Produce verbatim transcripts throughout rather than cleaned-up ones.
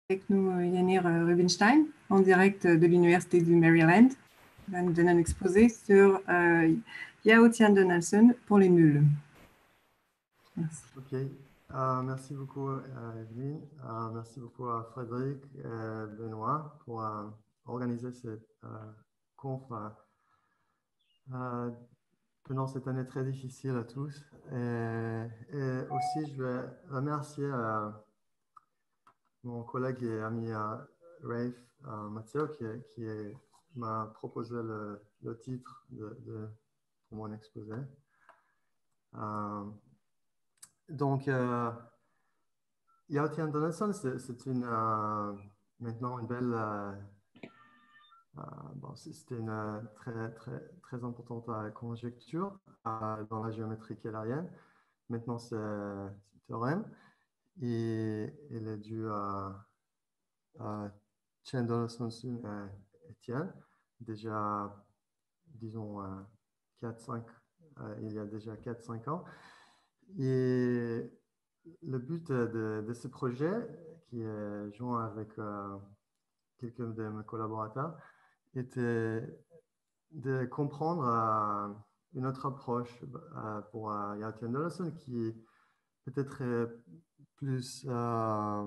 avec nous Yanir Rubinstein, en direct de l'Université du Maryland. Il va nous donner un exposé sur euh, Yao Tian Donaldson pour les nuls. Merci. Ok, euh, merci beaucoup euh, Evelyne, euh, merci beaucoup à Frédéric et Benoît pour euh, organiser cette euh, conf euh, pendant cette année très difficile à tous. Et, et aussi, je vais remercier euh, mon collègue et ami euh, Rafe euh, Matteo qui, qui m'a proposé le, le titre de, de, pour mon exposé. Euh, donc, euh, Yao Tian Donaldson, c'est une, euh, maintenant une belle, euh, euh, bon, c'était une euh, très, très, très importante euh, conjecture euh, dans la géométrie keylerienne. Maintenant, c'est un théorème et il est dû à, à Tian Donaldson et Etienne, déjà, disons, euh, quatre cinq, euh, il y a déjà quatre cinq ans. Et le but de, de ce projet, qui est joint avec euh, quelques de mes collaborateurs, était de comprendre euh, une autre approche euh, pour euh, Yao Tian Donaldson qui peut-être est plus euh,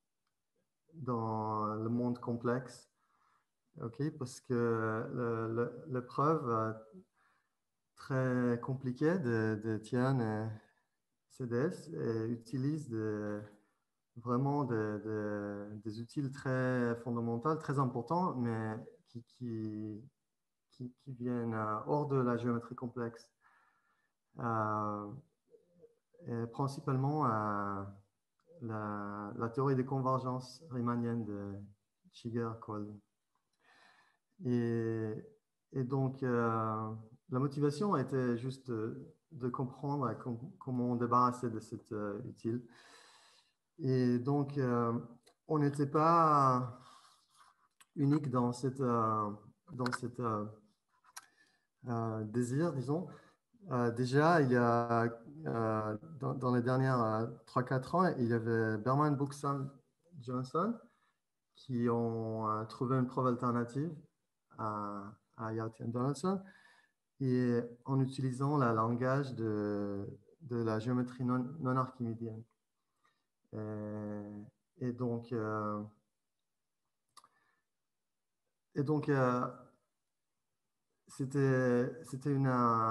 dans le monde complexe, okay? Parce que l'épreuve euh, très compliquée de, de Tian et C D S et utilise de, vraiment de, de, des outils très fondamentaux, très importants, mais qui, qui, qui, qui viennent euh, hors de la géométrie complexe. Euh, et principalement euh, la, la théorie des convergences riemanniennes de Shiger-Kolb. Et, et donc, euh, la motivation était juste de, de comprendre com comment débarrasser de cet euh, utile. Et donc, euh, on n'était pas unique dans cette, euh, dans cette euh, euh, désir, disons. Euh, déjà, il y a, euh, dans, dans les dernières euh, trois quatre ans, il y avait Berman, Buxton, Johnson qui ont euh, trouvé une preuve alternative à, à Yao Tian Donaldson et en utilisant le langage de, de la géométrie non, non archimédienne. Et, et donc, euh, et donc euh, c'était une,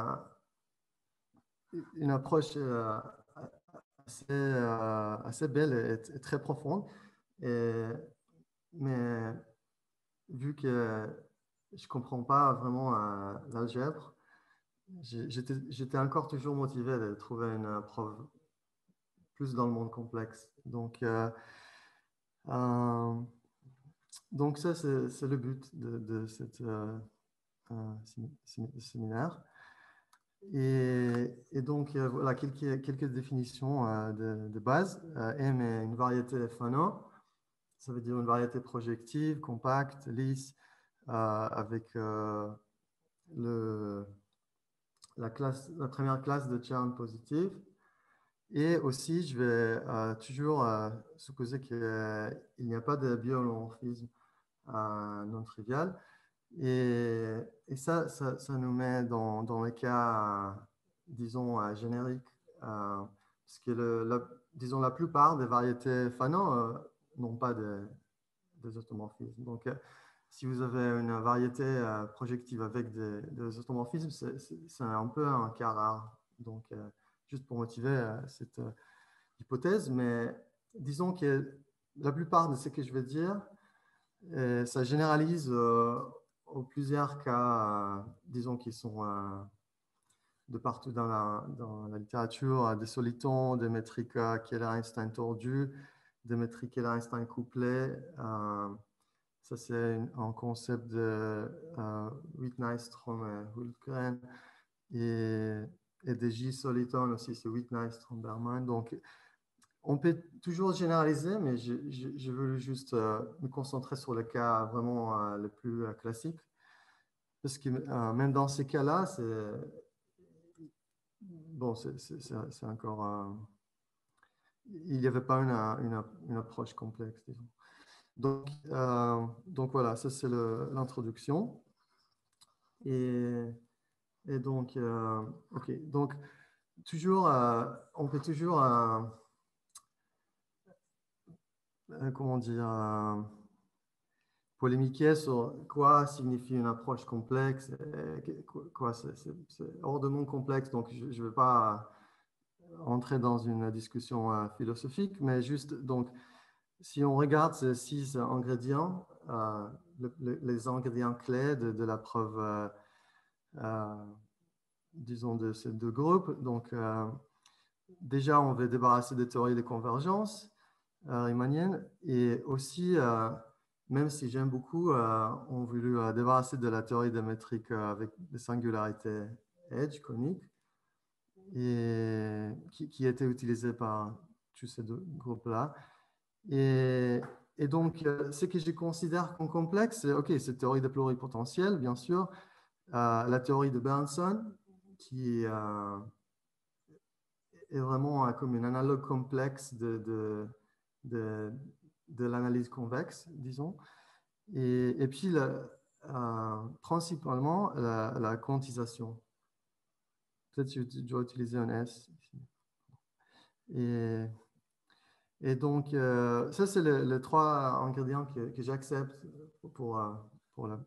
une approche euh, assez, euh, assez belle et, et très profonde. Et, mais vu que je ne comprends pas vraiment euh, l'algèbre, j'étais encore toujours motivé de trouver une preuve plus dans le monde complexe. Donc, euh, euh, donc ça, c'est le but de, de cette euh, euh, séminaire. Et, et donc, euh, voilà quelques, quelques définitions euh, de, de base. Euh, M est une variété Fanon. Ça veut dire une variété projective, compacte, lisse, euh, avec euh, le, la, classe, la première classe de Chern positive. Et aussi, je vais euh, toujours euh, supposer qu'il n'y a pas de biomorphisme euh, non trivial. Et, et ça, ça, ça, nous met dans, dans les cas, euh, disons, euh, génériques, euh, parce que, le, la, disons, la plupart des variétés Fanon euh, n'ont pas de, des automorphismes. Donc, euh, si vous avez une variété euh, projective avec des, des automorphismes, c'est un peu un cas rare. Donc, euh, juste pour motiver euh, cette euh, hypothèse, mais disons que la plupart de ce que je vais dire, euh, ça généralise euh, aux plusieurs cas, euh, disons, qui sont euh, de partout dans la, dans la littérature, euh, des solitons, des métriques euh, Keller-Einstein tordues, des métriques Keller-Einstein couplées. Euh, ça, c'est un concept de euh, Whitney-Strom et Hultgren. Et, et des J-solitons aussi, c'est Whitney-Strom-Berman. Donc, on peut toujours généraliser, mais je, je, je veux juste euh, me concentrer sur le cas vraiment euh, le plus euh, classique. Parce que euh, même dans ces cas-là, c'est bon, c'est encore. Euh, il n'y avait pas une, une, une, approche complexe, disons. Donc, euh, donc voilà, ça c'est l'introduction. Et, et donc, euh, ok, donc toujours, euh, on peut toujours, euh, euh, comment dire, euh, polémiquer sur quoi signifie une approche complexe, et quoi, c'est hors de mon complexe, donc je ne vais pas entrer dans une discussion euh, philosophique, mais juste, donc, si on regarde ces six ingrédients, euh, le, le, les ingrédients clés de, de la preuve, euh, euh, disons, de ces deux groupes, donc, euh, déjà, on veut débarrasser des théories de convergence euh, riemanniennes et aussi, euh, même si j'aime beaucoup, euh, on voulu euh, débarrasser de la théorie des métriques euh, avec des singularités edge coniques et qui, qui était utilisée par tous ces deux groupes-là. Et, et donc, euh, ce que je considère comme complexe, c'est OK, cette théorie de pluripotentiel, bien sûr, euh, la théorie de Berndson, qui euh, est vraiment euh, comme un analogue complexe de, de, de, de l'analyse convexe, disons. Et, et puis, la, euh, principalement, la, la quantisation. Peut-être que je dois utiliser un S ici. Et, et donc, euh, ça, c'est les le trois ingrédients que, que j'accepte pour, pour, la,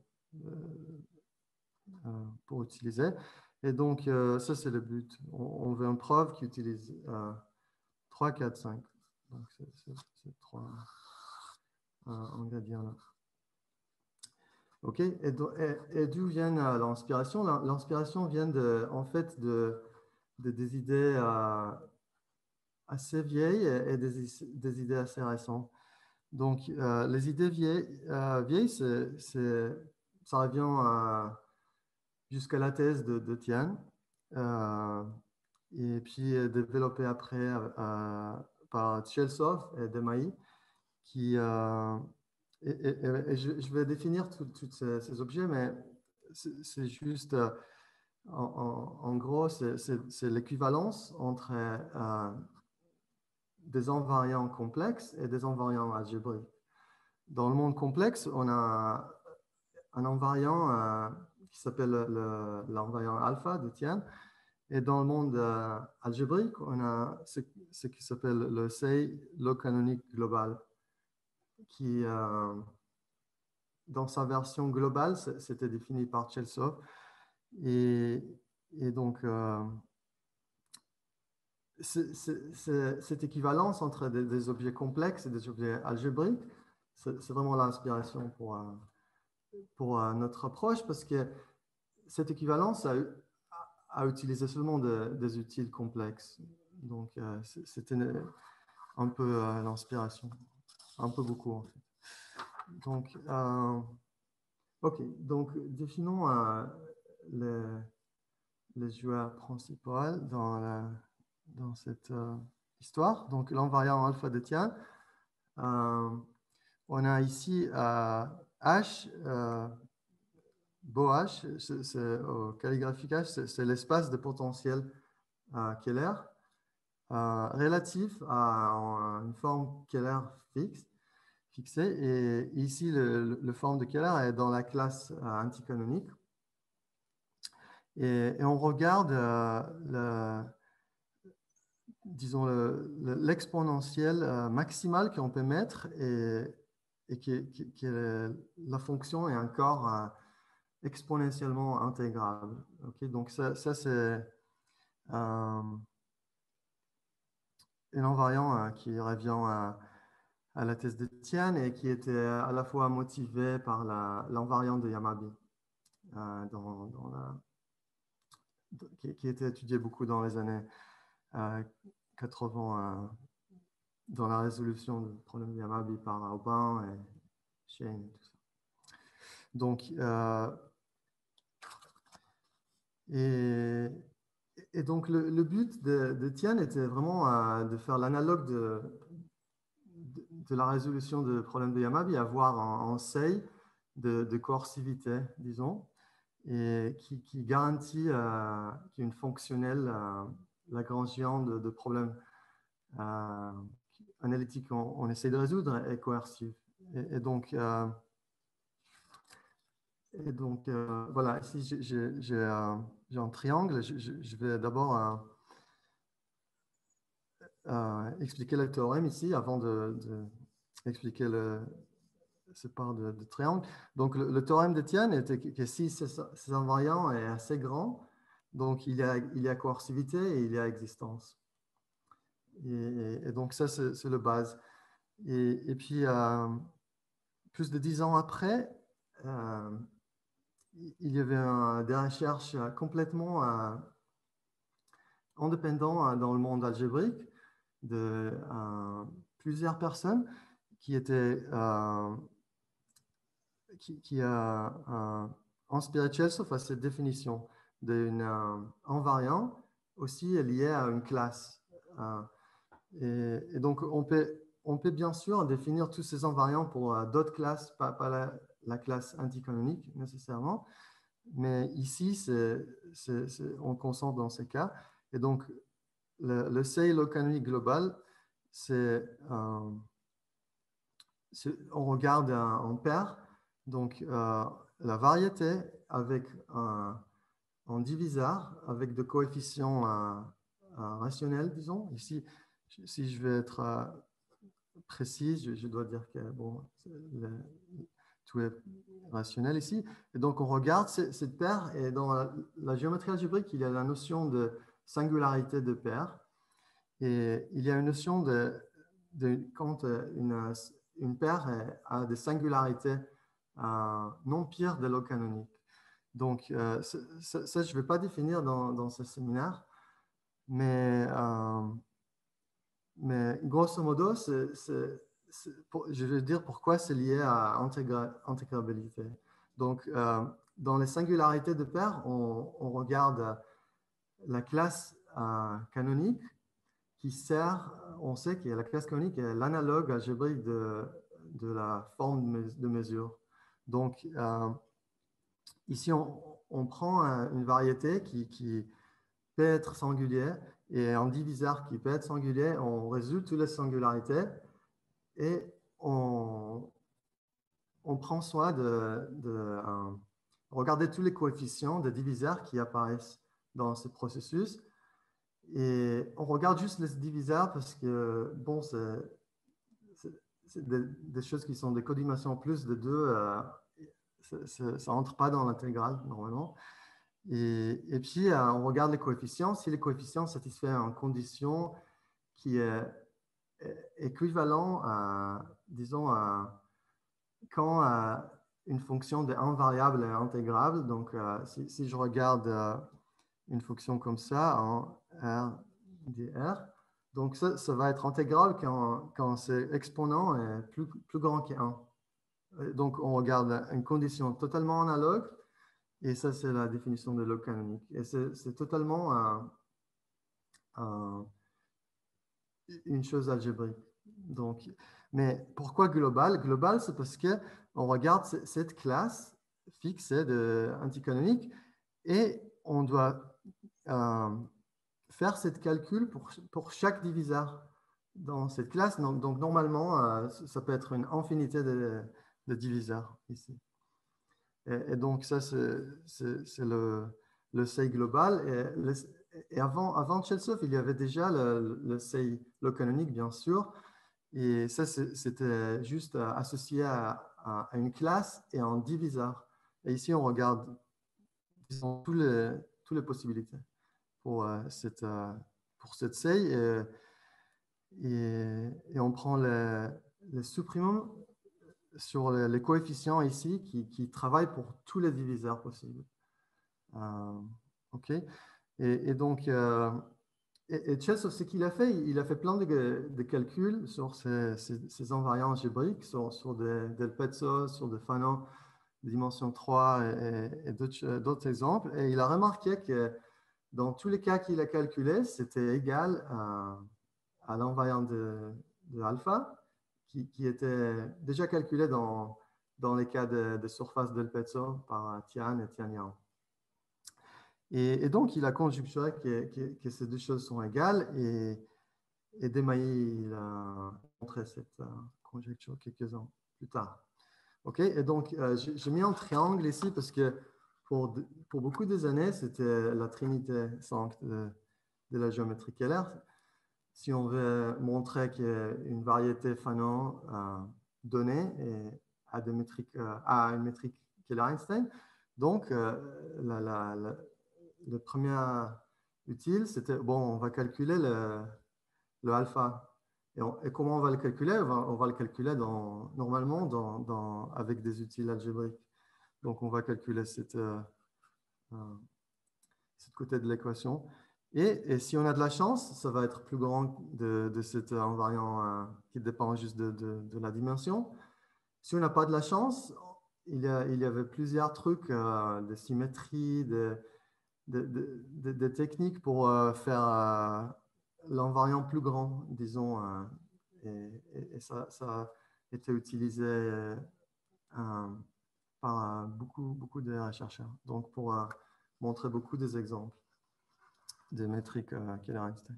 euh, pour utiliser. Et donc, euh, ça, c'est le but. On, on veut une preuve qui utilise euh, trois, quatre, cinq. Donc, c'est ces trois euh, ingrédients-là. OK. Et, et, et d'où vient l'inspiration? L'inspiration vient, de, en fait, de, de des idées euh, assez vieilles et des, des idées assez récentes. Donc, euh, les idées vieilles, euh, vieilles c'est, c'est, ça revient à, jusqu'à la thèse de, de Tian, euh, et puis développée après euh, par Tchelsov et Demaï, qui, euh, et, et, et je, je vais définir tous ces, ces objets, mais c'est juste, euh, en, en, en gros, c'est l'équivalence entre euh, des invariants complexes et des invariants algébriques. Dans le monde complexe, on a un invariant euh, qui s'appelle l'invariant alpha de Tian. Et dans le monde euh, algébrique, on a ce, ce qui s'appelle le S E I, log canonique global, qui, euh, dans sa version globale, c'était défini par Tchelsov. Et, et donc, euh, c est, c est, cette équivalence entre des, des objets complexes et des objets algébriques, c'est vraiment l'inspiration pour, euh, pour euh, notre approche, parce que cette équivalence a, a utilisé seulement de, des utiles complexes. Donc, euh, c'était un peu euh, l'inspiration, un peu beaucoup en fait. Donc, euh, ok, donc définons euh, les, les joueurs principaux dans, la, dans cette euh, histoire. Donc, l'invariant alpha de Tian. Euh, on a ici euh, H, euh, beau H, c'est, au calligraphique H, c'est l'espace de potentiel euh, Keller euh, relatif à une forme Keller fixe, fixée. Et ici, le, le forme de Keller est dans la classe euh, anticanonique. Et, et on regarde euh, le, disons l'exponentielle euh, maximale qu'on peut mettre et, et qui, qui, qui est, la fonction est encore euh, exponentiellement intégrable. Okay? Donc ça, ça c'est euh, un invariant euh, qui revient à, à la thèse de Tian et qui était à la fois motivé par l'invariant de Yamabe, euh, dans, dans la, qui, qui était étudié beaucoup dans les années euh, quatre-vingts euh, dans la résolution du problème de Yamabe par Aubin et Shane et tout ça. Donc, euh, et, et donc le, le but de, de Tian était vraiment euh, de faire l'analogue de, de, de la résolution du problème de Yamabe, avoir un, un seuil de, de coercivité, disons, et qui, qui garantit euh, qu'une fonctionnelle euh, lagrangienne de, de problèmes euh, analytiques qu'on on essaie de résoudre est coercive. et, et donc, euh, et donc euh, voilà, ici j'ai euh, un triangle. Je, je, je vais d'abord euh, euh, expliquer le théorème ici avant de, de expliquer le, ce part de, de triangle. Donc le, le théorème d'Étienne était que, que si cet invariant est assez grand, donc il y a, il y a coercivité et il y a existence. Et, et, et donc ça, c'est le base. Et, et puis, euh, plus de dix ans après, euh, il y avait un, des recherches complètement euh, indépendantes dans le monde algébrique de euh, plusieurs personnes qui étaient euh, qui, qui a euh, en spirituel, sauf à cette définition d'un euh, invariant aussi lié à une classe. Euh, et, et donc, on peut, on peut bien sûr définir tous ces invariants pour euh, d'autres classes, pas, pas la, la classe anticanonique nécessairement, mais ici, c'est, c'est, c'est, on concentre dans ces cas. Et donc, le, le C locanonique global, c'est, euh, on regarde en paire, donc euh, la variété avec un, un diviseur, avec des coefficients euh, euh, rationnels, disons. Ici, si je vais être euh, précis, je, je, dois dire que bon, le, tout est rationnel ici. Et donc, on regarde cette, cette paire, et dans la, la géométrie algébrique, il y a la notion de singularité de paire, et il y a une notion de, de quand une, une paire a des singularités euh, non pires de l'eau canonique. Donc, euh, ça, ça, je ne vais pas définir dans, dans ce séminaire, mais, euh, mais grosso modo, c'est, c'est, c'est, pour, je vais dire pourquoi c'est lié à intégra, intégrabilité. Donc, euh, dans les singularités de paires, on, on regarde la classe euh, canonique qui sert, on sait que la classe canonique est l'analogue algébrique de, de la forme de mesure. Donc, euh, ici, on, on prend une variété qui, qui peut être singulière et un diviseur qui peut être singulier. On résulte toutes les singularités et on, on prend soin de, de euh, regarder tous les coefficients de diviseurs qui apparaissent dans ce processus. Et on regarde juste les diviseurs parce que, bon, c'est des, des choses qui sont des codimations plus de deux. Euh, ça n'entre pas dans l'intégrale, normalement. Et, et puis, euh, on regarde les coefficients. Si les coefficients satisfont une condition qui est équivalent à, disons, à, quand euh, une fonction de un variable est intégrable, donc euh, si, si je regarde euh, une fonction comme ça en R dr, donc ça, ça va être intégral quand, quand cet exponent est plus, plus grand que un. Donc, on regarde une condition totalement analogue, et ça, c'est la définition de log canonique. Et c'est totalement un, un, une chose algébrique. Donc, mais pourquoi global? Global, c'est parce qu'on regarde cette classe fixe de anticanonique et on doit euh, faire cette calcul pour, pour chaque diviseur dans cette classe. Donc, donc normalement, euh, ça peut être une infinité de, de diviseurs ici. Et, et donc, ça, c'est le, le C global. Et, le, et avant, avant Tcheltsov, il y avait déjà le, le C locanonique, bien sûr. Et ça, c'était juste associé à, à, à une classe et un diviseur. Et ici, on regarde disons, tous les, toutes les possibilités pour, euh, cette, euh, pour cette C. Et, et, et on prend le, le supprimum sur les, les coefficients ici qui, qui travaillent pour tous les diviseurs possibles. Euh, OK. Et, et donc, euh, et, et Tcheltsov, ce qu'il a fait, il a fait plein de, de calculs sur ces, ces, ces invariants algébriques, sur, sur des Del Pezzo, sur des Fanon de dimension trois et, et, et d'autres exemples. Et il a remarqué que dans tous les cas qu'il a calculés, c'était égal à, à l'invariant de, de alpha, qui, qui était déjà calculé dans, dans les cas de, de surface Del Pezzo par Tian et Tian-Yang. Et, et donc, il a conjecturé que, que, que ces deux choses sont égales et, et Desmaillet il a montré cette uh, conjecture quelques ans plus tard. OK? Et donc, euh, j'ai mis un triangle ici parce que pour, de, pour beaucoup des années, c'était la trinité sancte de, de la géométrie Keller. Si on veut montrer qu'il y a une variété Fanon euh, donnée et à, des métriques, euh, à une métrique Keller-Einstein, donc euh, la, la, la, le premier utile, c'était, bon, on va calculer le, le alpha. Et, on, et comment on va le calculer? On va, on va le calculer dans, normalement dans, dans, avec des utiles algébriques. Donc, on va calculer cette, euh, euh, cette côté de l'équation. Et, et si on a de la chance, ça va être plus grand de, de cet invariant euh, qui dépend juste de, de, de la dimension. Si on n'a pas de la chance, il y, a, il y avait plusieurs trucs, euh, de symétrie, de, de, de, de, de techniques pour euh, faire euh, l'invariant plus grand, disons. Euh, et, et, et ça, ça a été utilisé euh, par euh, beaucoup, beaucoup de chercheurs. Donc, pour euh, montrer beaucoup des exemples des métriques euh, Keller-Einstein.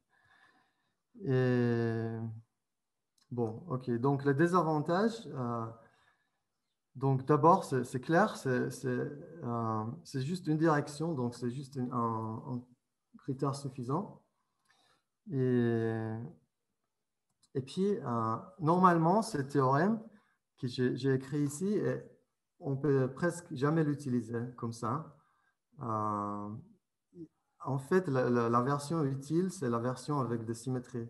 Et bon, ok. Donc, les désavantages, euh, donc d'abord, c'est clair, c'est euh, juste une direction, donc c'est juste une, un, un critère suffisant. Et, et puis, euh, normalement, ce théorème que j'ai écrit ici, on peut presque jamais l'utiliser comme ça. Euh, en fait, la, la, la version utile, c'est la version avec des symétries.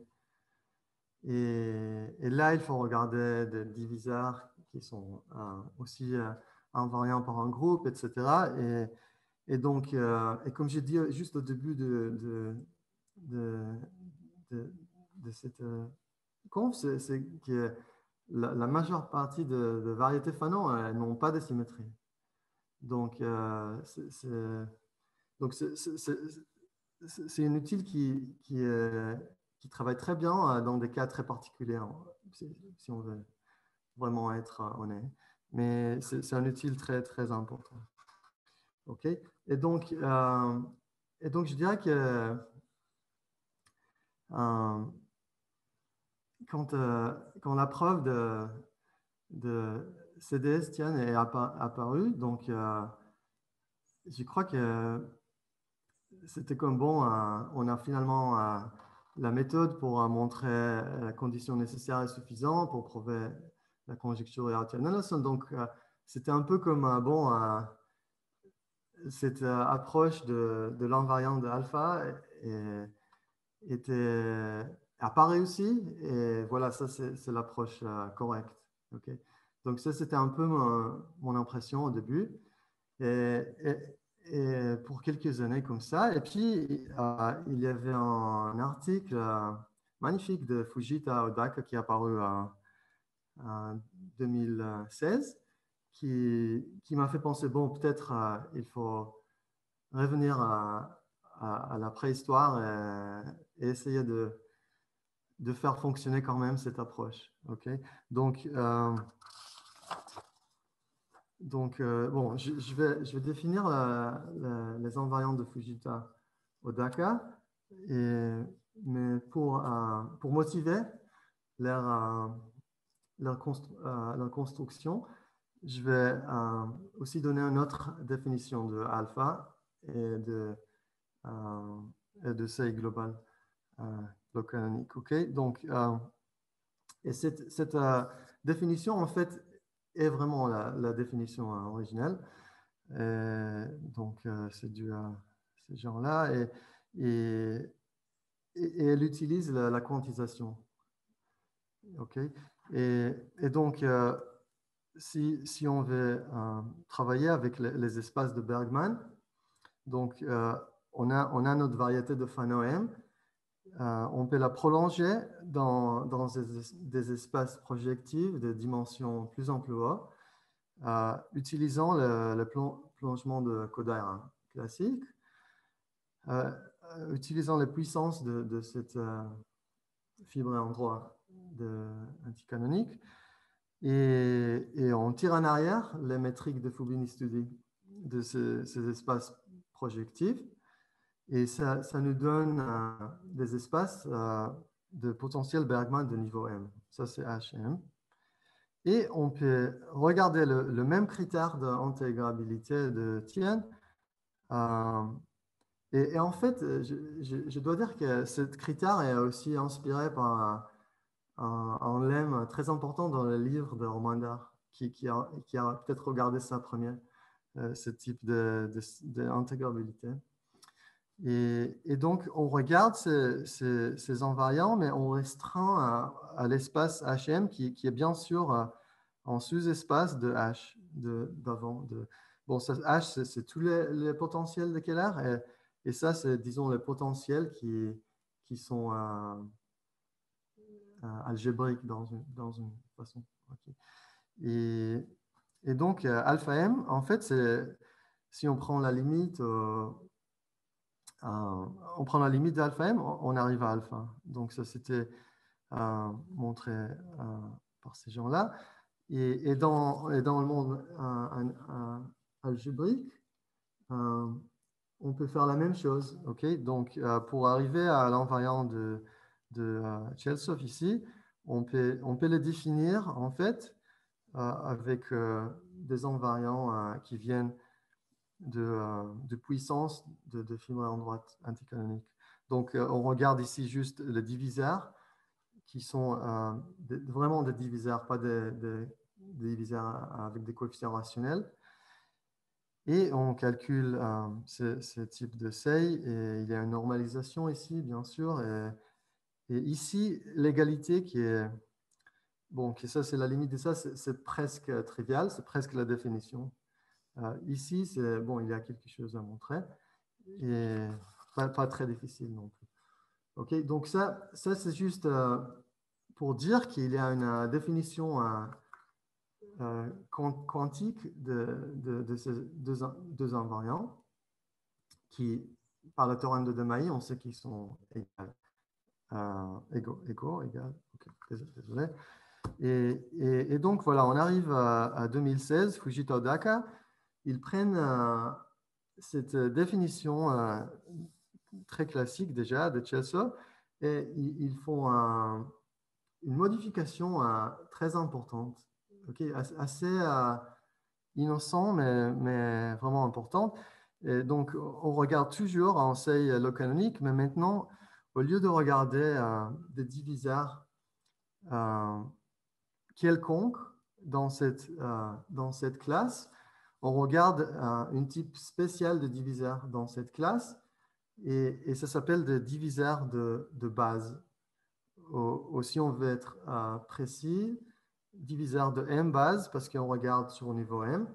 Et, et là, il faut regarder des diviseurs qui sont euh, aussi euh, invariants par un groupe, et cetera. Et, et donc, euh, et comme j'ai dit juste au début de, de, de, de, de cette euh, conf, c'est que la, la majeure partie de, de variétés Fanon, elles n'ont pas de symétrie. Donc, euh, c'est donc c'est une utile qui, qui, euh, qui travaille très bien dans des cas très particuliers, si on veut vraiment être honnête. Mais c'est un utile très, très important. OK? Et donc, euh, et donc je dirais que euh, quand, euh, quand la preuve de, de C D S tiens, est apparue, donc euh, je crois que c'était comme bon, euh, on a finalement euh, la méthode pour euh, montrer la condition nécessaire et suffisante pour prouver la conjecture Hertzian-Donaldson. Donc, euh, c'était un peu comme euh, bon, euh, cette euh, approche de, de l'invariant de alpha était n'a pas réussi. Et voilà, ça, c'est l'approche euh, correcte. Okay? Donc, ça, c'était un peu mon, mon impression au début. Et, et, et pour quelques années comme ça. Et puis, euh, il y avait un, un article euh, magnifique de Fujita Odaka qui est apparu euh, en deux mille seize qui, qui m'a fait penser, bon, peut-être euh, il faut revenir à, à, à la préhistoire et, et essayer de, de faire fonctionner quand même cette approche. Okay? Donc, euh, Donc, euh, bon, je, je, vais, je vais définir la, la, les invariants de Fujita Odaka, et, mais pour, euh, pour motiver leur, euh, leur, constru euh, leur, construction, je vais euh, aussi donner une autre définition de alpha et de, euh, et de C global euh, canonique. Okay? Donc, euh, et cette, cette euh, définition, en fait, est vraiment la, la définition euh, originelle. Et donc, euh, c'est dû à ces gens-là. Et, et, et, elle utilise la, la quantisation. OK? Et, et donc, euh, si, si on veut euh, travailler avec les, les espaces de Bergman, donc, euh, on, a, on a notre variété de Fano M. Euh, on peut la prolonger dans, dans des, des espaces projectifs de dimensions plus en plus haut, euh, utilisant le, le plon, plongement de Kodaira classique, euh, utilisant les puissances de, de cette euh, fibre en droit anticanonique, et, et on tire en arrière les métriques de Fubini Study de ces, ces espaces projectifs. Et ça, ça nous donne euh, des espaces euh, de potentiel Bergman de niveau M. Ça, c'est H M. Et on peut regarder le, le même critère d'intégrabilité de Tien. Euh, et, et en fait, je, je, je dois dire que ce critère est aussi inspiré par un, un, un lemme très important dans le livre de Romander, qui, qui a, qui a peut-être regardé ça premier, euh, ce type d'intégrabilité. Et, et donc, on regarde ces, ces, ces invariants, mais on restreint à, à l'espace H M qui, qui est bien sûr euh, en sous-espace de H d'avant. De, de, bon, ça, H, c'est tous les, les potentiels de Keller, et, et ça, c'est, disons, les potentiels qui, qui sont euh, euh, algébriques dans une, dans une façon. Okay. Et, et donc, euh, alpha M, en fait, c'est, si on prend la limite... Euh, Euh, on prend la limite d'alpha m, on arrive à alpha. Donc ça, c'était euh, montré euh, par ces gens-là. Et, et, dans, et dans le monde euh, euh, algébrique, euh, on peut faire la même chose. Okay, donc, euh, pour arriver à l'invariant de, de euh, Chelsov ici, on peut, on peut le définir en fait euh, avec euh, des invariants euh, qui viennent de, euh, de puissance de, de fibre en droite anticanonique. Donc, euh, on regarde ici juste les diviseurs qui sont euh, de, vraiment des diviseurs, pas des, des, des diviseurs avec des coefficients rationnels. Et on calcule euh, ce, ce type de seuil et il y a une normalisation ici, bien sûr. Et, et ici, l'égalité qui est... Bon, que ça, c'est la limite de ça, c'est presque trivial, c'est presque la définition. Euh, ici, c'est bon, il y a quelque chose à montrer et pas, pas très difficile non plus. Ok, donc ça, ça c'est juste euh, pour dire qu'il y a une euh, définition euh, euh, quantique de, de, de ces deux, deux invariants qui, par le théorème de De Mailly, on sait qu'ils sont égaux, euh, égaux, égaux, égaux. Okay, désolé. Et, et, et, donc voilà, on arrive à, à deux mille seize, Fujita Odaka, ils prennent euh, cette définition euh, très classique déjà de Chelsea et ils, ils font un, une modification euh, très importante, okay, assez euh, innocent mais, mais vraiment importante. Et donc on regarde toujours en seuil locanonique, mais maintenant au lieu de regarder euh, des diviseurs euh, quelconques dans cette, euh, dans cette classe, on regarde euh, une type spéciale de diviseur dans cette classe et, et ça s'appelle des diviseurs de, de base. Ou, ou si on veut être euh, précis, diviseur de M base parce qu'on regarde sur le niveau M.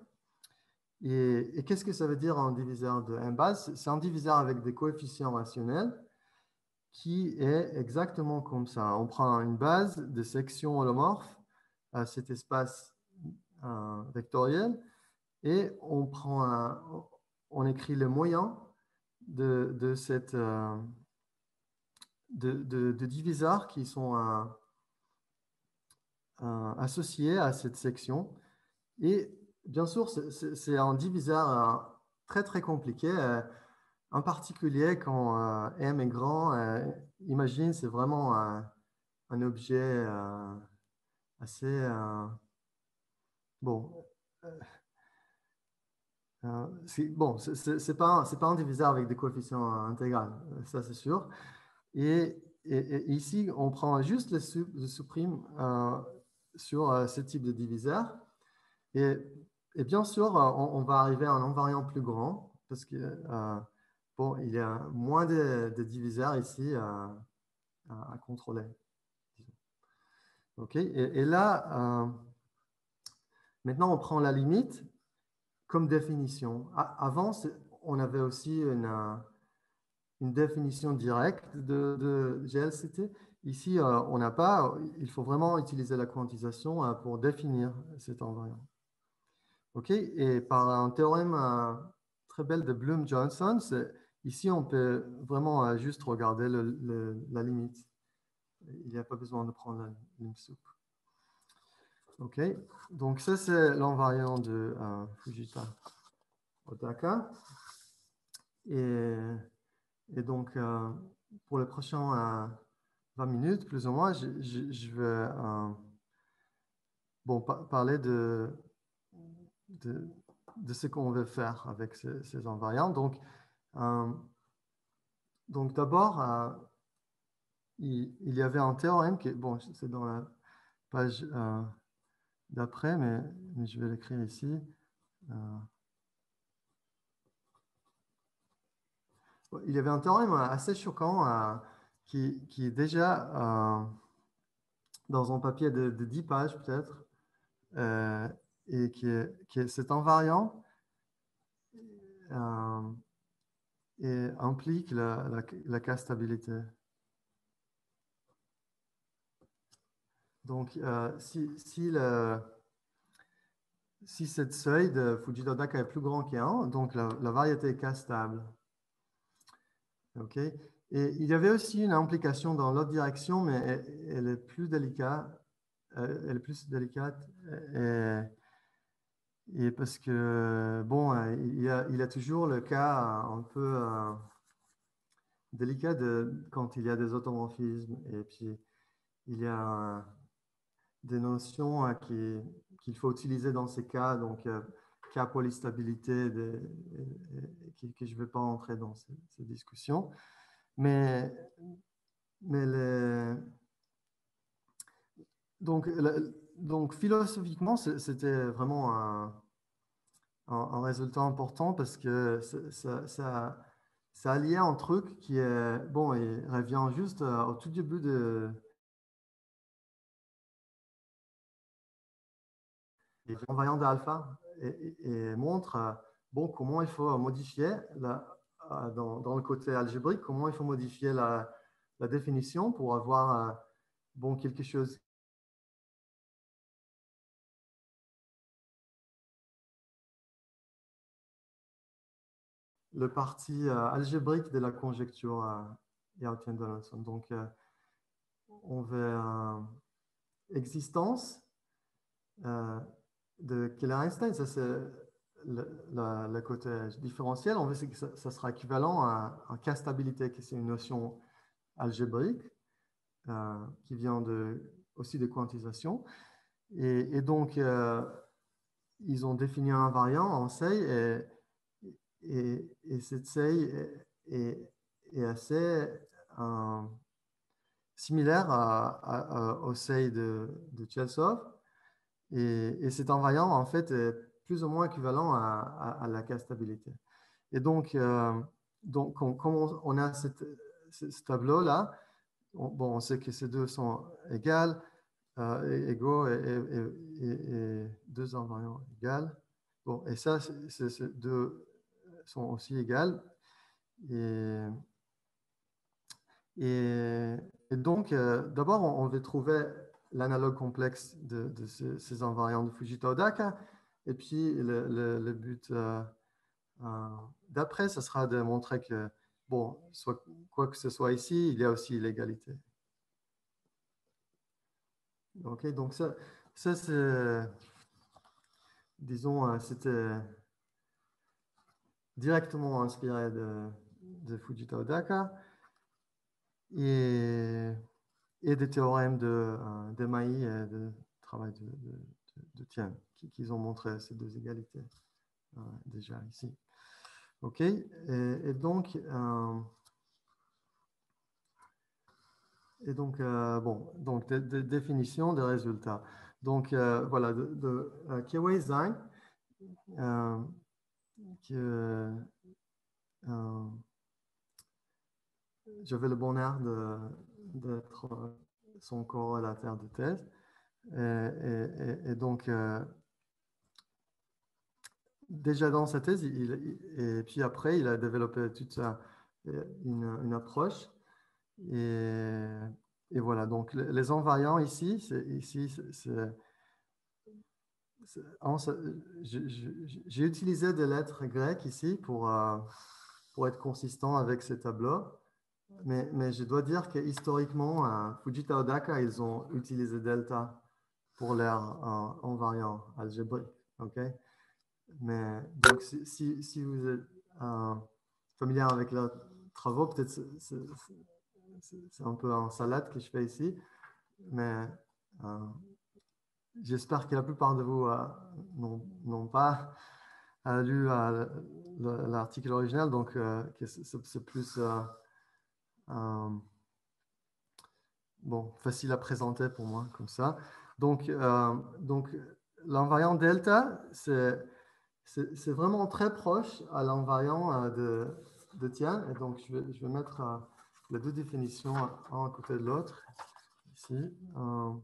Et, et qu'est-ce que ça veut dire un diviseur de M base? C'est un diviseur avec des coefficients rationnels qui est exactement comme ça. On prend une base de section holomorphe à cet espace euh, vectoriel et on, prend un, on écrit le moyen de, de, cette, euh, de, de, de diviseurs qui sont euh, euh, associés à cette section. Et bien sûr, c'est un diviseur euh, très très compliqué. Euh, en particulier quand euh, M est grand, euh, imagine, c'est vraiment un, un objet euh, assez... Euh, bon, euh, Euh, bon, ce n'est pas, pas un diviseur avec des coefficients intégrales, ça c'est sûr. Et, et, et, ici, on prend juste les, su, les supprimes euh, sur euh, ce type de diviseur. Et, et bien sûr, on, on va arriver à un invariant plus grand parce que euh, bon, il y a moins de, de diviseurs ici à, à, à contrôler. OK. Et, et là, euh, maintenant, on prend la limite comme définition. Avant, on avait aussi une, une définition directe de, de G L C T. Ici, euh, on n'a pas. Il faut vraiment utiliser la quantisation euh, pour définir cet invariant. OK? Et par un théorème euh, très belle de Bloom-Johnson, ici, on peut vraiment euh, juste regarder le, le, la limite. Il n'y a pas besoin de prendre la limite souple. OK? Donc, ça, c'est l'invariant de euh, Fujita Odaka. Et, et donc, euh, pour les prochains euh, vingt minutes, plus ou moins, je, je, je vais euh, bon, par parler de, de, de ce qu'on veut faire avec ces, ces invariants. Donc, euh, donc d'abord, euh, il, il y avait un théorème qui est, bon, c'est dans la page euh, d'après, mais, mais je vais l'écrire ici. Euh, il y avait un théorème assez choquant euh, qui, qui est déjà euh, dans un papier de, de dix pages peut-être, euh, et qui est, qui est cet invariant euh, et implique la, la, la k-stabilité. Donc, euh, si, si, le, si cette seuil de Fujita-Daka est plus grand qu'un, donc la, la variété est k-stable. OK? Et il y avait aussi une implication dans l'autre direction, mais elle, elle est plus délicate. Elle est plus délicate. Et, et parce que, bon, il y a, il y a toujours le cas un peu euh, délicat de, quand il y a des automorphismes. Et puis, il y a euh, des notions euh, qui, qu'il faut utiliser dans ces cas. Donc, euh, cas polystabilité, de, et, et, que je ne vais pas entrer dans ces, ces discussions. Mais, mais les, donc, le, donc, philosophiquement, c'était vraiment un, un, un, résultat important parce que ça, ça, ça alliait un truc qui est, bon, il revient juste au tout début de des invariants d'alpha et, et, et montre, bon, comment il faut modifier la, dans, dans le côté algébrique, comment il faut modifier la, la définition pour avoir, bon, quelque chose le parti euh, algébrique de la conjecture euh, Gaussian-Donaldson. Donc, euh, on veut euh, existence euh, de Keller-Einstein. Ça, c'est le, le, le côté différentiel. On veut que ça, ça sera équivalent à un k-stabilité, qui c'est une notion algébrique euh, qui vient de, aussi de quantisation. Et, et donc, euh, ils ont défini un invariant en seuil et, et, et cette seuil est, est, est assez euh, similaire à, à, à, au seuil de, de Chelsov. Et, et cet invariant, en fait, est plus ou moins équivalent à, à, à la k-stabilité. Et donc, euh, donc on, comme on, on a cette, ce, ce tableau-là, on, bon, on sait que ces deux sont égales, euh, égaux et, et, et, et deux invariants égales. Bon, et ça, ces deux sont aussi égales. Et, et, et donc, euh, d'abord, on, on veut trouver l'analogue complexe de, de ces, ces invariants de Fujita-Odaka. Et puis, le, le, le but euh, euh, d'après, ce sera de montrer que, bon, soit, quoi que ce soit ici, il y a aussi l'égalité. OK, donc ça, ça c'est, disons, c'était directement inspiré de, de Fujita-Odaka et, et des théorèmes de, de Maï et de travail de, de, de Tian, qui, qui ont montré ces deux égalités euh, déjà ici. OK, et, et donc, euh, et donc euh, bon, donc de, de définition des résultats. Donc, euh, voilà, de, de uh, Kiewei Zhang, euh, que euh, j'avais le bonheur d'être son corrélateur de thèse. Et, et, et donc, euh, déjà dans sa thèse, il, et puis après, il a développé toute sa, une, une approche. Et, et voilà, donc les invariants ici, c'est, ici, c'est, j'ai utilisé des lettres grecques ici pour, euh, pour être consistant avec ces tableaux. Mais, mais je dois dire que historiquement, euh, Fujita-Odaka, ils ont utilisé delta pour leur euh, invariant algébrique. Okay? Mais donc, si, si, si vous êtes euh, familier avec leurs travaux, peut-être c'est, c'est un peu en salade que je fais ici. Mais euh, j'espère que la plupart de vous euh, n'ont pas euh, lu euh, l'article original, donc euh, c'est plus euh, euh, bon, facile à présenter pour moi, comme ça. Donc, euh, donc l'invariant delta, c'est vraiment très proche à l'invariant euh, de, de Tian. Et donc, je vais, je vais mettre euh, les deux définitions un à côté de l'autre, ici. Euh,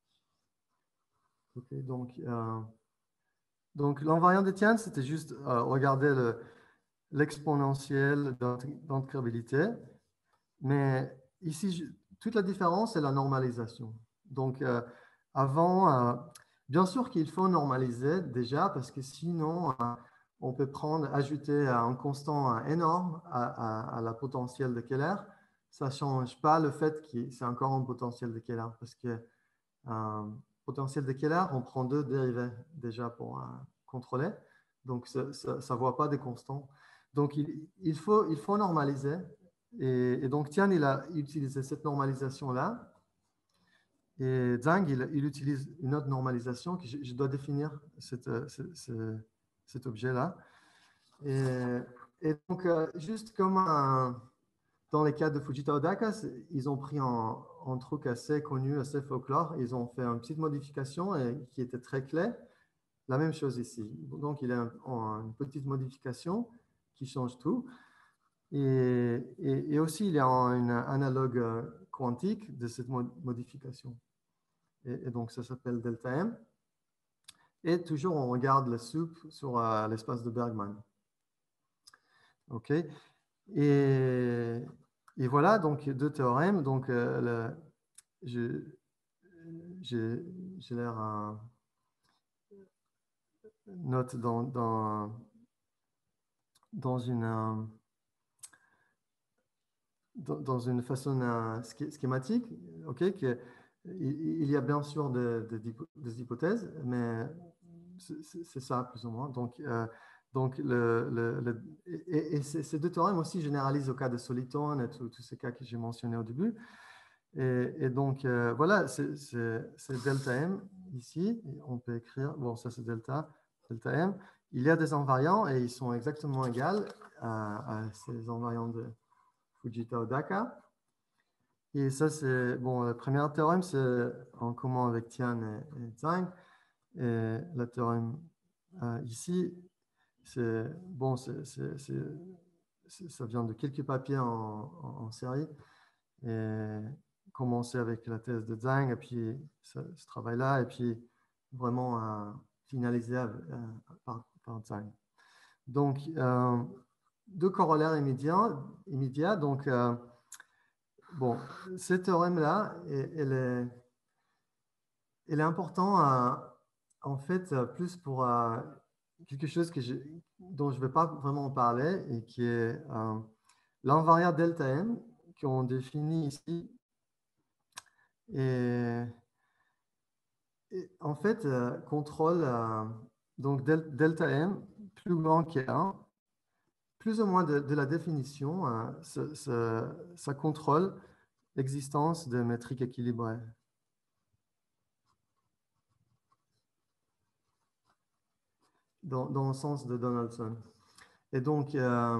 ok, donc, euh, donc l'invariant de Tian, c'était juste euh, regarder l'exponentielle d'integrabilité. Mais ici, je, toute la différence, c'est la normalisation. Donc, euh, avant, euh, bien sûr qu'il faut normaliser déjà, parce que sinon, euh, on peut prendre, ajouter un constant énorme à, à, à la potentielle de Keller. Ça ne change pas le fait que c'est encore un potentiel de Keller, parce que euh, potentiel de Keller, on prend deux dérivés déjà pour euh, contrôler. Donc, ça ne voit pas de constants. Donc, il, il, faut, il faut normaliser. Et, et donc, Tian, il a utilisé cette normalisation-là. Et Zhang, il, il utilise une autre normalisation que je, je dois définir cette, ce, ce, cet objet-là. Et, et donc, euh, juste comme un, dans les cas de Fujita Odaka, ils ont pris un, un truc assez connu, assez folklore. Ils ont fait une petite modification et, qui était très claire. La même chose ici. Donc, il y a un, une petite modification qui change tout. Et, et, et aussi, il y a un, un analogue quantique de cette modification. Et, et donc, ça s'appelle delta M. Et toujours, on regarde le soup sur uh, l'espace de Bergman. OK. Et, et voilà, donc, deux théorèmes. Donc, euh, j'ai l'air à note dans, dans, dans une... dans une façon euh, schématique, okay, que, il y a bien sûr des de, de, de hypothèses, mais c'est ça plus ou moins. Donc, euh, donc le, le, le, et, et ces deux théorèmes aussi généralisent au cas de solitone et tous ces cas que j'ai mentionnés au début. Et, et donc, euh, voilà, c'est delta M ici. On peut écrire, bon, ça c'est delta, delta M. Il y a des invariants et ils sont exactement égaux à, à ces invariants de Fujita Odaka. Et ça, c'est, bon, le premier théorème, c'est en commun avec Tian et, et Zhang. Et le théorème euh, ici, c'est, bon, c'est, c'est, c'est, ça vient de quelques papiers en, en, en série. Et commencer avec la thèse de Zhang, et puis ce, ce travail-là, et puis vraiment euh, finaliser euh, par, par Zhang. Donc, euh, deux corollaires immédiats. immédiats donc, euh, bon, ce théorème-là, elle est, elle est important, euh, en fait, plus pour euh, quelque chose que je, dont je ne vais pas vraiment en parler, et qui est euh, l'invariant delta M, qu'on définit ici. Et, et en fait, euh, contrôle euh, donc del, delta M plus grand qu'un, plus ou moins de, de la définition, euh, ça, ça, ça contrôle l'existence de métriques équilibrées. Dans, dans le sens de Donaldson. Et donc, euh,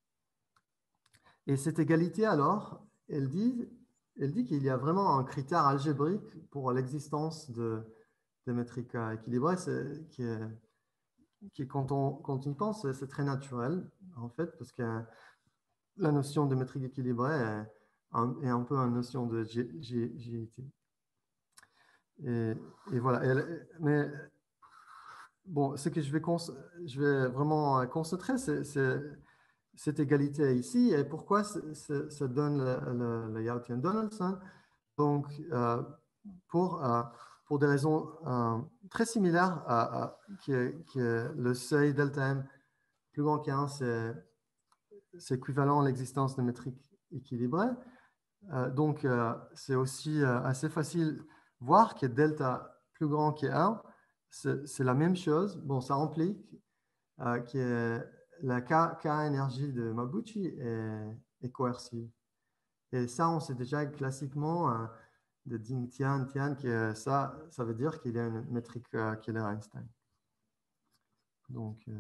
et cette égalité alors, elle dit, elle dit qu'il y a vraiment un critère algébrique pour l'existence de, de métriques équilibrées, qui est, qui, quand on, quand on y pense, c'est très naturel, en fait, parce que la notion de métrique équilibrée est un, est un peu une notion de G I T. Et, et voilà. Et, mais bon, ce que je vais, je vais vraiment concentrer, c'est cette égalité ici et pourquoi ça donne le, le, le Yaotian-Donaldson. Donc, euh, pour, euh, pour des raisons euh, très similaires à, à que, que le seuil delta M plus grand qu'un, c'est équivalent à l'existence de métriques équilibrées. Euh, donc, euh, c'est aussi euh, assez facile de voir que delta plus grand qu'un, c'est la même chose. Bon, ça implique euh, que la K, K énergie de Mabuchi est, est coercive. Et ça, on sait déjà classiquement, euh, de Ding Tian, Tian, que ça, ça veut dire qu'il y a une métrique euh, Keller-Einstein. Donc, euh,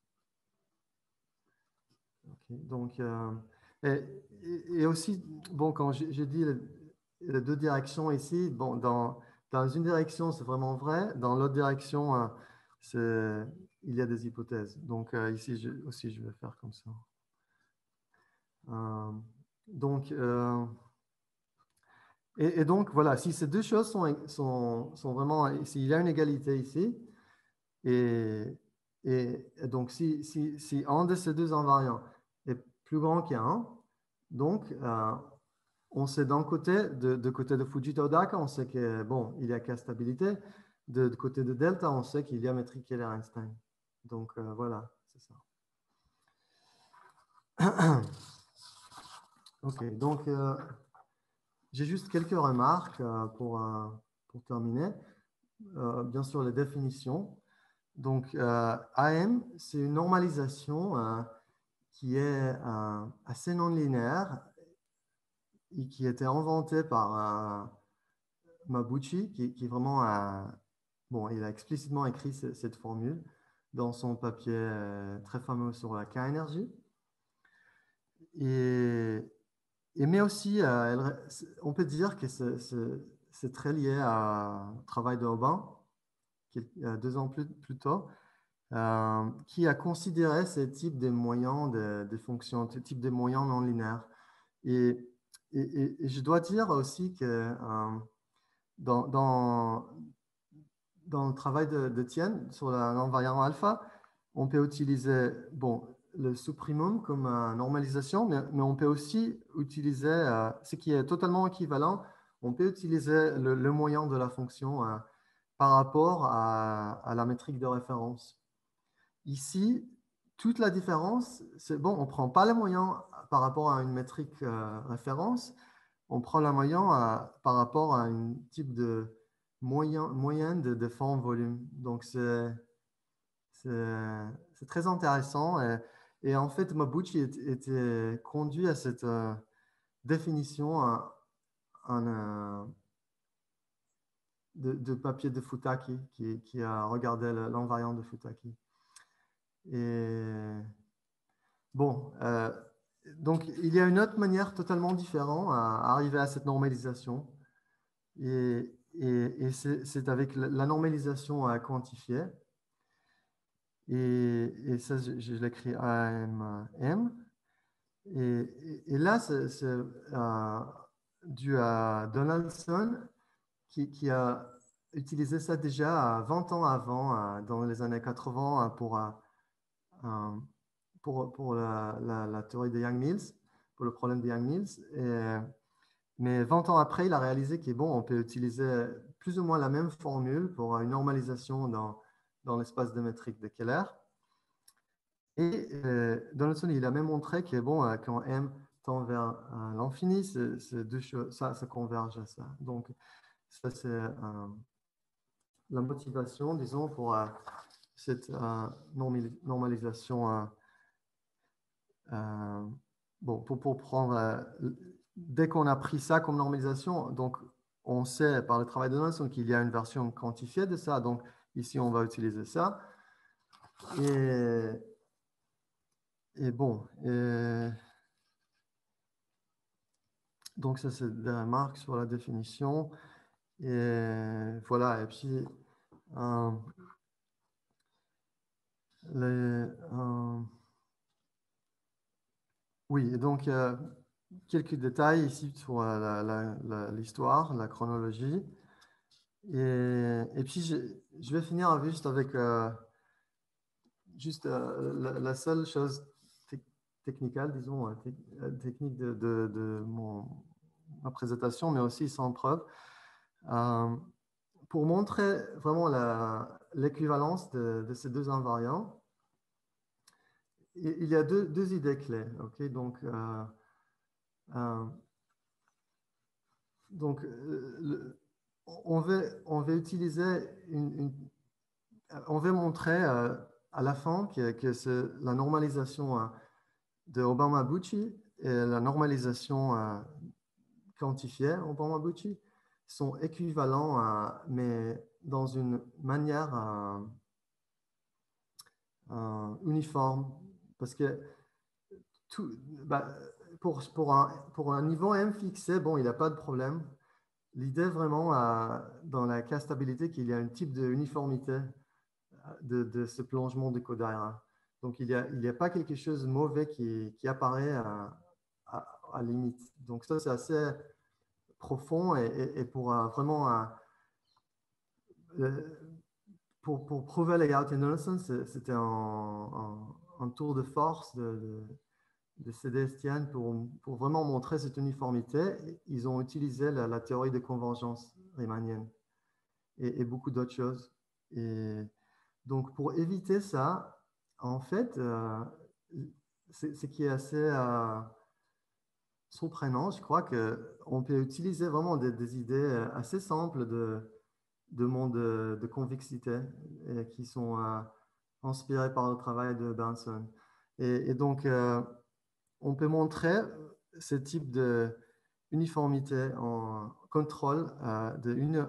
okay. Donc euh, et, et, aussi, bon, quand j'ai dit les, les deux directions ici, bon, dans, dans une direction, c'est vraiment vrai. Dans l'autre direction, euh, il y a des hypothèses. Donc, euh, ici je, aussi, je vais faire comme ça. Euh, donc, euh, et, et donc, voilà, si ces deux choses sont, sont, sont vraiment, s'il y a une égalité ici, et, et, et donc si, si, si un de ces deux invariants est plus grand qu'un, donc euh, on sait d'un côté, de, de côté de Fujita-Odaka, on sait que, bon, il y a K-stabilité, de, de côté de delta, on sait qu'il y a métrique Keller-Einstein. Donc, euh, voilà, c'est ça. OK, donc, euh, j'ai juste quelques remarques euh, pour, euh, pour terminer. Euh, bien sûr, les définitions. Donc, euh, A M, c'est une normalisation euh, qui est euh, assez non linéaire et qui a été inventée par euh, Mabuchi, qui, qui vraiment a, bon, il a explicitement écrit ce, cette formule dans son papier euh, très fameux sur la K-énergie. Et, et, mais aussi, euh, elle, on peut dire que c'est très lié au travail de Aubin, qui est deux ans plus, plus tôt, euh, qui a considéré ce type de moyens de, de fonctions, ce type de moyens non linéaires. Et, et, et je dois dire aussi que euh, dans, dans, dans le travail de, de Tien sur l'invariant alpha, on peut utiliser bon, le supprimum comme euh, normalisation, mais, mais, on peut aussi utiliser, euh, ce qui est totalement équivalent, on peut utiliser le, le moyen de la fonction euh, par rapport à, à la métrique de référence. Ici, toute la différence, c'est bon, on ne prend pas le moyen par rapport à une métrique euh, référence, on prend le moyen euh, par rapport à un type de moyen, moyenne de, de forme volume. Donc, c'est très intéressant. Et, et, en fait, Mabuchi était, était conduit à cette euh, définition en, en, euh, de, de papier de Futaki, qui, qui a regardé l'invariant de Futaki. Et bon, euh, donc il y a une autre manière totalement différente à arriver à cette normalisation. Et, et, et c'est avec la normalisation à quantifier. Et, et ça, je, je l'écris A M M. Et, et, et là, c'est euh, dû à Donaldson qui, qui a utilisé ça déjà vingt ans avant, dans les années quatre-vingts, pour, pour, pour la, la, la théorie de Yang-Mills, pour le problème de Yang-Mills. Et, mais vingt ans après, il a réalisé qu'on bon, on peut utiliser plus ou moins la même formule pour une normalisation dans, dans l'espace de métrique de Keller. Et euh, Donaldson, il a même montré que bon, quand M tend vers euh, l'infini, ça, ça converge à ça. Donc, ça, c'est euh, la motivation, disons, pour euh, cette euh, normalisation. Euh, euh, bon, pour, pour prendre, euh, dès qu'on a pris ça comme normalisation, donc on sait par le travail de Donaldson qu'il y a une version quantifiée de ça. Donc, ici, on va utiliser ça. Et, et bon, et, donc ça, c'est des remarques sur la définition. Et voilà, et puis, euh, les, euh, oui, et donc, euh, quelques détails ici sur l'histoire, la, la, la chronologie. Et, et puis, je, je vais finir juste avec euh, juste euh, la, la seule chose te technique, disons, te technique de, de, de mon, ma présentation, mais aussi sans preuve. Euh, pour montrer vraiment l'équivalence de, de ces deux invariants, il y a deux, deux idées clés. Okay? Donc, euh, euh, donc le, on, veut, on veut utiliser une, une on veut montrer euh, à la fin que, que c'est la normalisation euh, de Obama-Bucci et la normalisation euh, quantifiée Obama-Bucci sont équivalents, à, mais dans une manière euh, euh, uniforme. Parce que tout, bah, pour, pour, un, pour un niveau M fixé, bon, il n'y a pas de problème. L'idée vraiment euh, dans la cas stabilité, qu'il y a un type d'uniformité de, de ce plongement de Kodaira. Donc, il n'y a, il a pas quelque chose de mauvais qui, qui apparaît à, à, à limite. Donc, ça, c'est assez profond et, et, et pour uh, vraiment uh, euh, pour, pour prouver les Gaussian, c'était un, un, un, tour de force de, de, de C D Estienne pour, pour vraiment montrer cette uniformité. Ils ont utilisé la, la théorie de convergence riemannienne et, et beaucoup d'autres choses. Et donc, pour éviter ça, en fait, euh, ce qui est assez euh, surprenant, je crois qu'on peut utiliser vraiment des, des idées assez simples de, de monde de, de convexité et qui sont euh, inspirées par le travail de Benson. Et, et donc, euh, on peut montrer ce type d'uniformité en contrôle euh, d'une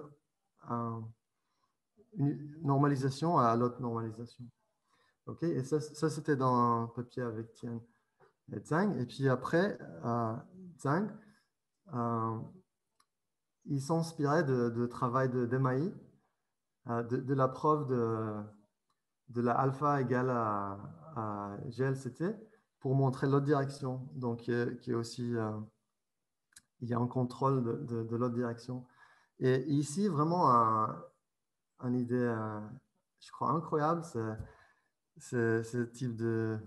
une normalisation à l'autre normalisation. OK? Et ça, ça c'était dans un papier avec Tian et Zhang. Et puis après, euh, Zhang, euh, il s'inspirait de, de travail de d'M I, euh, de, de la preuve de, de la alpha égale à, à G L C T pour montrer l'autre direction. Donc, qui est, qui est aussi, euh, il y a un contrôle de, de, de l'autre direction. Et ici, vraiment, un, un idée, euh, je crois, incroyable, c'est ce type de,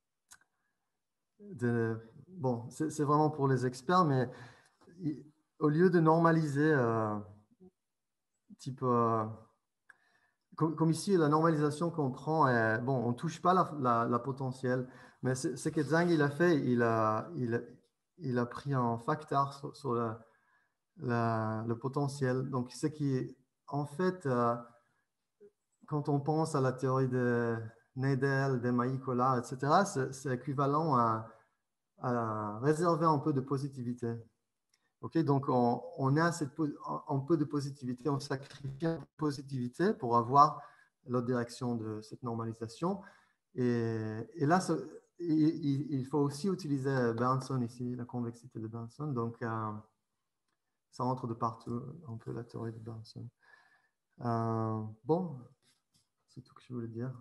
de bon, c'est vraiment pour les experts, mais il, au lieu de normaliser, euh, type, euh, comme, comme, ici, la normalisation qu'on prend, est, bon, on ne touche pas la, la, la potentielle, mais ce que Zhang il a fait, il a, il, il a pris un facteur sur, sur la, la, le potentiel. Donc, ce qui, en fait, euh, quand on pense à la théorie de Neidel, d'M I, Collat, et cetera, c'est équivalent à, à réserver un peu de positivité. OK, donc on, on a cette, un peu de positivité, on sacrifie un peu de positivité pour avoir l'autre direction de cette normalisation. Et, et là, ça, il, il, faut aussi utiliser Berndson ici, la convexité de Berndson. Donc, euh, ça rentre de partout, un peu la théorie de Berndson. Euh, bon, c'est tout que je voulais dire.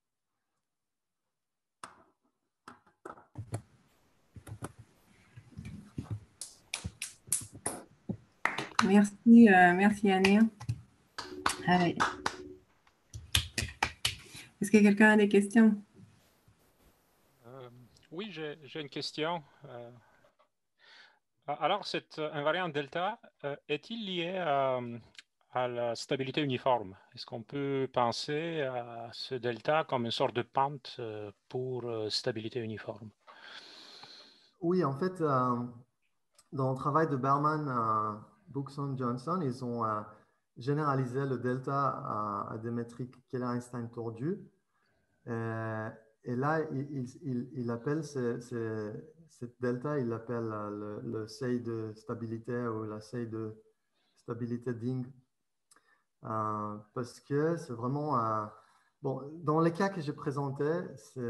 Merci, euh, merci Anir. Allez. Est-ce que quelqu'un a des questions? euh, Oui, j'ai une question. Euh, alors, cette invariante delta, euh, est-il lié à, à la stabilité uniforme? Est-ce qu'on peut penser à ce delta comme une sorte de pente euh, pour euh, stabilité uniforme? Oui, en fait, euh, dans le travail de Berman, euh, Bookson, Johnson, ils ont euh, généralisé le delta à, à des métriques Keller-Einstein tordues. Et, et là, il, il, il appelle ce, ce, cette delta, il l'appelle le, le seuil de stabilité ou la seuil de stabilité Ding. Euh, parce que c'est vraiment... Euh, bon, dans les cas que j'ai présentés,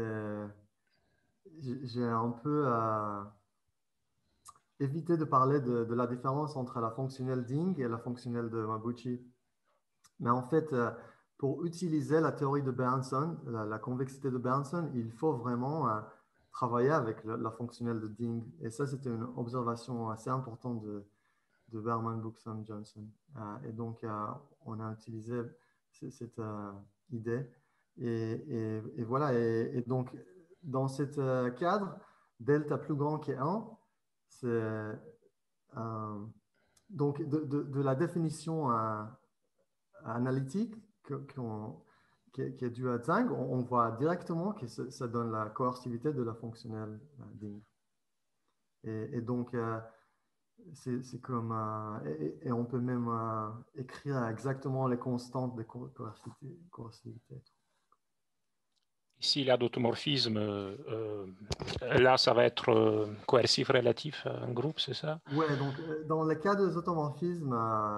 j'ai un peu... Euh, éviter de parler de, de la différence entre la fonctionnelle Ding et la fonctionnelle de Mabuchi. Mais en fait, euh, pour utiliser la théorie de Berndson, la, la convexité de Berndson, il faut vraiment euh, travailler avec le, la fonctionnelle de Ding. Et ça, c'était une observation assez importante de, de Berman, Bookson, Johnson. Euh, et donc, euh, on a utilisé cette euh, idée. Et, et, et voilà. Et, et, donc, dans ce euh, cadre, delta plus grand que un, c'est euh, donc de, de, de, la définition euh, analytique que, qu'on, qui, est, qui est due à Zhang, on, on voit directement que ça, ça donne la coercivité de la fonctionnelle euh, Ding. Et, et donc, euh, c'est comme, euh, et, et on peut même euh, écrire exactement les constantes de coercivité. coercivité. s'il y a d'automorphisme, euh, euh, là, ça va être euh, coercif relatif à un groupe, c'est ça? Oui, donc dans le cas des automorphismes,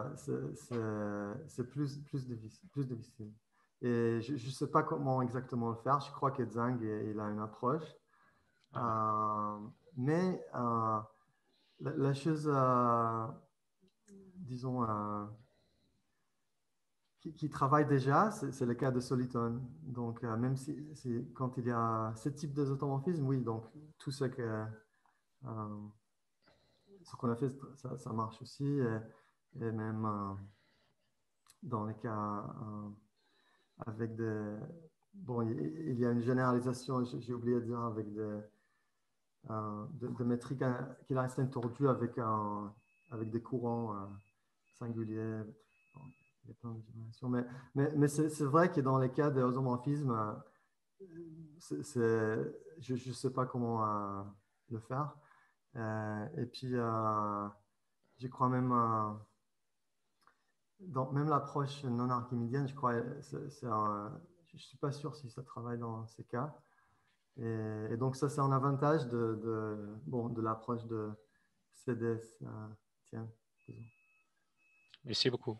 c'est plus, plus, difficile, plus difficile. Et je ne sais pas comment exactement le faire. Je crois que Zhang, il a une approche. Ah. Euh, mais euh, la, la chose, euh, disons, euh, qui, qui travaille déjà, c'est le cas de Soliton. Donc, euh, même si, si quand il y a ce type d'automorphisme, oui, donc tout ce que euh, ce qu'on a fait, ça, ça marche aussi. Et, et même euh, dans les cas euh, avec des... Bon, il, il y a une généralisation, j'ai oublié de dire, avec des, euh, de, de métriques qui restent tordues avec, un, avec des courants euh, singuliers. Bon, il y a plein de générations. Mais, mais, mais c'est vrai que dans les cas des isomorphismes, c'est, je ne sais pas comment euh, le faire. Euh, et puis, euh, je crois même, euh, dans même l'approche non archimédienne, je crois, c'est, c'est un, je ne suis pas sûr si ça travaille dans ces cas. Et, et donc, ça, c'est un avantage de, de, bon, de l'approche de C D S. Euh, tiens, disons. Merci beaucoup.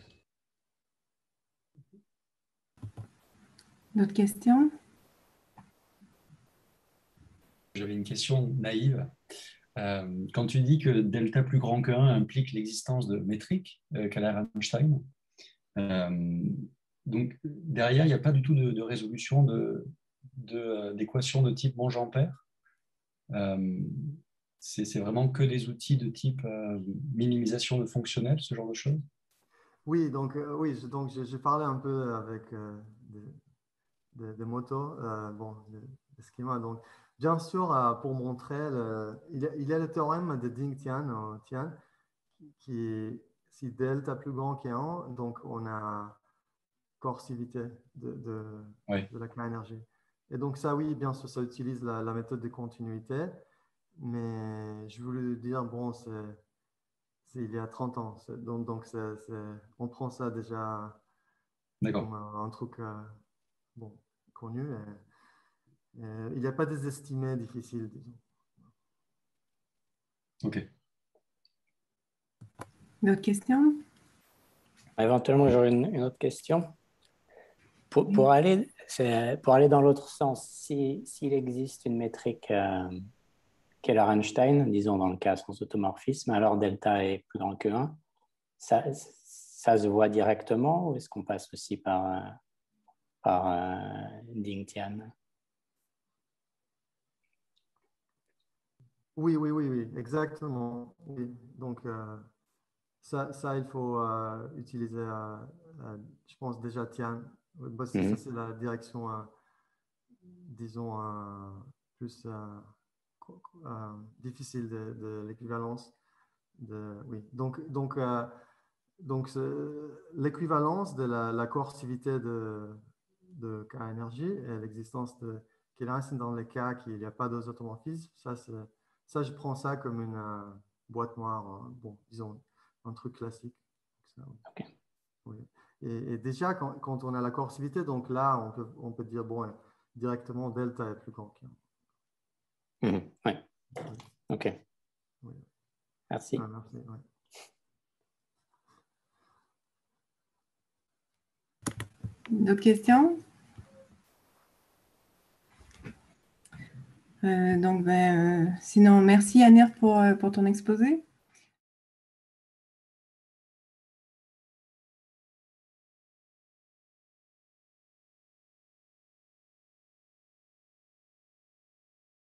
D'autres questions? J'avais une question naïve. Euh, quand tu dis que delta plus grand que un implique l'existence de métriques, euh, qu'a l'air Einstein, euh, donc derrière, il n'y a pas du tout de, de résolution de, de, d'équations de type Monge-Ampère. Euh, c'est vraiment que des outils de type euh, minimisation de fonctionnels, ce genre de choses? Oui, donc, euh, oui, donc j'ai parlé un peu avec euh, des, des, des motos, euh, bon, des, des schémas. Donc, bien sûr, euh, pour montrer, le, il, y a, il y a le théorème de Ding-Tian, euh, Tian, qui, si delta plus grand qu'un, donc on a coercivité de, de, oui. de la classe énergie. Et donc ça, oui, bien sûr, ça utilise la, la méthode de continuité, mais je voulais dire, bon, c'est il y a trente ans, donc, donc c est, c est, on prend ça déjà comme un, un truc euh, bon, connu. Et, et il n'y a pas des estimés difficiles, disons. Ok. D'autres questions? Éventuellement, j'aurais une, une autre question. Pour, pour, aller, pour aller dans l'autre sens, s'il si, existe une métrique euh, Keller-Einstein, disons dans le cas sans automorphisme, alors delta est plus grand que un, ça, ça se voit directement ou est-ce qu'on passe aussi par, euh, par euh, Ding-Tian? Oui, oui, oui, oui, exactement. Oui. Donc, euh, ça, ça, il faut euh, utiliser, euh, euh, je pense déjà Tian. Bah, ça, Mm-hmm. c'est la direction, euh, disons, euh, plus euh, euh, difficile de, de l'équivalence. Oui. Donc, donc, euh, donc l'équivalence de la, la coercivité de, de K énergie et l'existence de Keller-Einstein dans les cas qu'il n'y a pas d'automorphisme, ça, ça, je prends ça comme une euh, boîte noire, euh, bon, disons, un truc classique. Ça, okay. Oui. Et, et déjà, quand, quand, on a la coercivité, donc là, on peut, on peut dire, bon, directement, delta est plus grand qu'un. Mmh, ouais. Oui. Ok. Oui. Merci. Ah, merci, ouais. D'autres questions? euh, Donc, ben, euh, sinon, merci Anir pour, pour ton exposé.